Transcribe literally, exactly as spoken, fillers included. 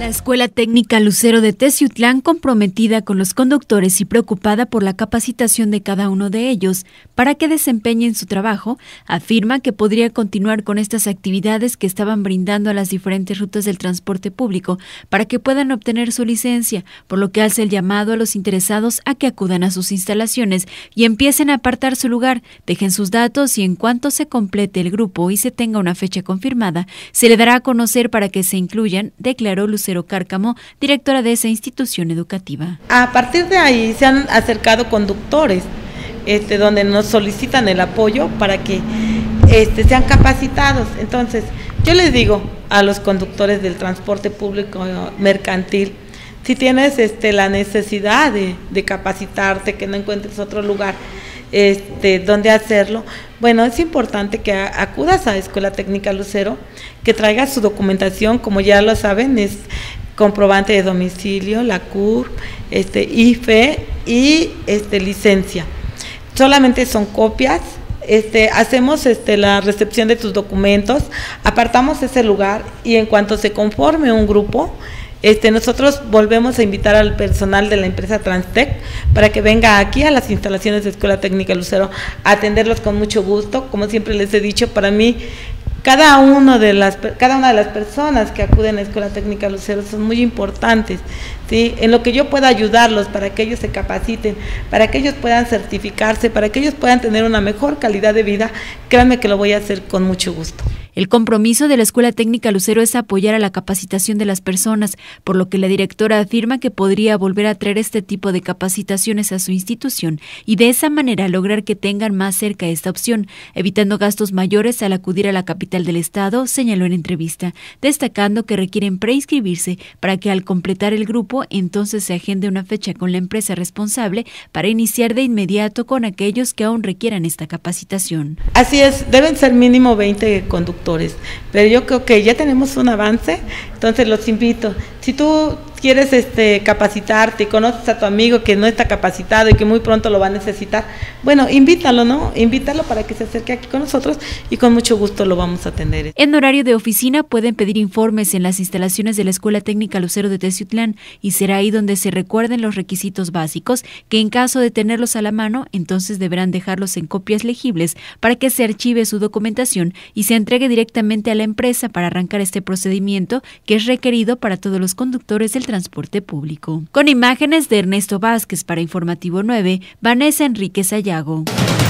La Escuela Técnica Lucero de Teciutlán, comprometida con los conductores y preocupada por la capacitación de cada uno de ellos para que desempeñen su trabajo, afirma que podría continuar con estas actividades que estaban brindando a las diferentes rutas del transporte público para que puedan obtener su licencia, por lo que hace el llamado a los interesados a que acudan a sus instalaciones y empiecen a apartar su lugar, dejen sus datos y en cuanto se complete el grupo y se tenga una fecha confirmada, se le dará a conocer para que se incluyan, declaró Lucero Cárcamo, directora de esa institución educativa. A partir de ahí se han acercado conductores este, donde nos solicitan el apoyo para que este, sean capacitados. Entonces, yo les digo a los conductores del transporte público mercantil, si tienes este, la necesidad de, de capacitarte, que no encuentres otro lugar este, donde hacerlo, bueno, es importante que acudas a Escuela Técnica Lucero, que traigas su documentación, como ya lo saben, es comprobante de domicilio, la C U R P, este, I F E y este, licencia. Solamente son copias. Este, hacemos este, la recepción de tus documentos, apartamos ese lugar y en cuanto se conforme un grupo, Este, nosotros volvemos a invitar al personal de la empresa Transtec para que venga aquí a las instalaciones de Escuela Técnica Lucero a atenderlos con mucho gusto. Como siempre les he dicho, para mí cada uno de las cada una de las personas que acuden a Escuela Técnica Lucero son muy importantes, ¿sí? En lo que yo pueda ayudarlos para que ellos se capaciten, para que ellos puedan certificarse, para que ellos puedan tener una mejor calidad de vida, créanme que lo voy a hacer con mucho gusto. El compromiso de la Escuela Técnica Lucero es apoyar a la capacitación de las personas, por lo que la directora afirma que podría volver a traer este tipo de capacitaciones a su institución y de esa manera lograr que tengan más cerca esta opción, evitando gastos mayores al acudir a la capital del estado, señaló en entrevista, destacando que requieren preinscribirse para que al completar el grupo entonces se agende una fecha con la empresa responsable para iniciar de inmediato con aquellos que aún requieran esta capacitación. Así es, deben ser mínimo veinte conductores. Pero yo creo que ya tenemos un avance, entonces los invito. Si tú quieres este, capacitarte y conoces a tu amigo que no está capacitado y que muy pronto lo va a necesitar, bueno, invítalo, ¿no? Invítalo para que se acerque aquí con nosotros y con mucho gusto lo vamos a atender. En horario de oficina pueden pedir informes en las instalaciones de la Escuela Técnica Lucero de Teciutlán y será ahí donde se recuerden los requisitos básicos que en caso de tenerlos a la mano, entonces deberán dejarlos en copias legibles para que se archive su documentación y se entregue directamente a la empresa para arrancar este procedimiento que es requerido para todos los conductores del transporte público. Con imágenes de Ernesto Vázquez para Informativo nueve, Vanessa Enríquez Ayago.